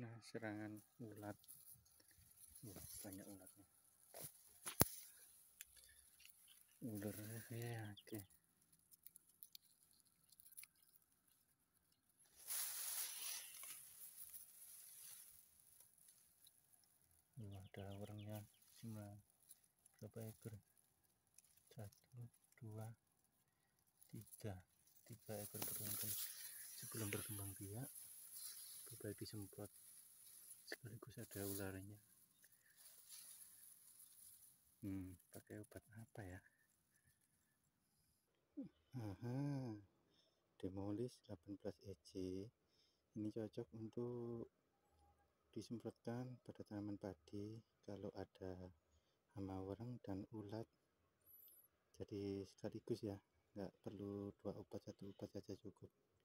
Nah, serangan ulat. Wah, banyak ulatnya. Ularnya ya, oke. Ada orangnya cuma berapa ekor? 1, 2, 3 ekor beruntun. Sebelum berkembang biak berbagi disemprot, sekaligus ada ularnya. Pakai obat apa ya? Demolis 18 EC. Ini cocok untuk disemprotkan pada tanaman padi kalau ada hama warang dan ulat. Jadi sekaligus ya, nggak perlu 2 obat, 1 obat saja cukup.